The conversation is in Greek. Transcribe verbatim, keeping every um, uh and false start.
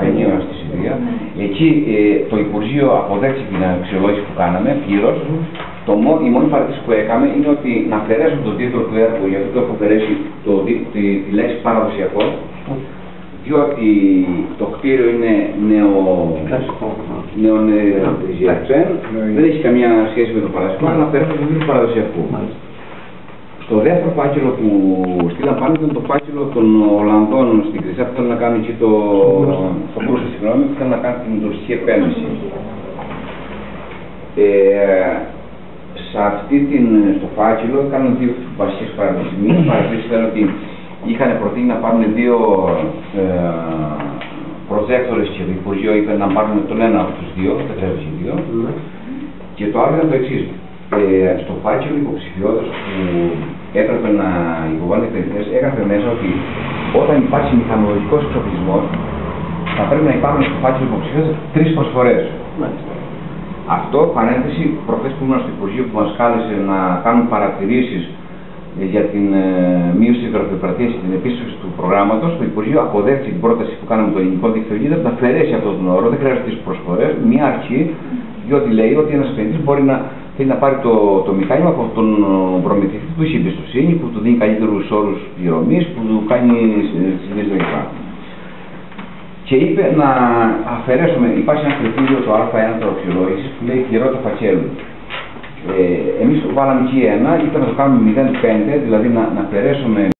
Ιωνίου στη Συρία. Εκεί ε, το Υπουργείο αποδέχτηκε την αξιολόγηση που κάναμε πλήρως. Η μόνη παρατήρηση που έκαμε είναι ότι να αφαιρέσουμε τον τίτλο του έργου, γιατί το έχω αφαιρέσει το, τη, τη, τη λέξη παραδοσιακό, διότι το κτίριο είναι νεο... νεονεζιαξέν, δεν έχει καμία σχέση με το παραδοσιακό, αλλά αφαιρέσουμε τον τίτλο παραδοσιακού. Στο δεύτερο φάκελο που στείλαν πάνω ήταν το φάκελο των Ολλανδών στην Κρυσιά που θέλουν να κάνουν εκεί το... στο Μπρούσο, συγγνώμη, που θέλουν να κάνουν την τουριστική επένδυση. Ε, σε αυτή την, στο φάκελο κάνουν δύο βασικές παρατηρήσεις. Μία παρατήρηση ήταν ότι είχαν προτείνει να πάρουν δύο ε, προτζέκτορες και το Υπουργείο είπε να πάρουν τον ένα από τους δύο, δεν χρειάζεται δύο. Mm. Και το άλλο ήταν το εξής. Ε, στο φάκελο υποψηφιότητας που έπρεπε να υποβάλουν επενδυτές, έγραφε μέσα ότι όταν υπάρχει μηχανολογικός εξοπλισμός, θα πρέπει να υπάρχουν στο φάκελο υποψηφιότητας τρεις προσφορές. Mm. Αυτό, παρένθεση, προχθές που ήμουν στο Υπουργείο που μας κάλεσε να κάνουν παρατηρήσεις για την ε, μείωση της γραφειοκρατίας και την επίσκεψη του προγράμματος, το Υπουργείο αποδέχτηκε την πρόταση που κάναμε το ελληνικό δίκτυο Leader να αφαιρέσει αυτόν τον όρο, δεν χρειάζεται τις προσφορές, μία αρχή, διότι λέει ότι ένας επενδυτής μπορεί να θέλει να πάρει το, το μηχάνημα από τον προμηθευτή που έχει εμπιστοσύνη, που του δίνει καλύτερους όρους πληρωμής, που του κάνει συνδέσεις κλπ. Και είπε να αφαιρέσουμε, υπάρχει ένα κριτήριο το Α ένα το αξιολόγησης που λέει πληρότητα φακέλου. Ε, εμείς βάλαμε εκεί ένα, είπε να το κάνουμε μηδέν κόμμα πέντε, δηλαδή να, να αφαιρέσουμε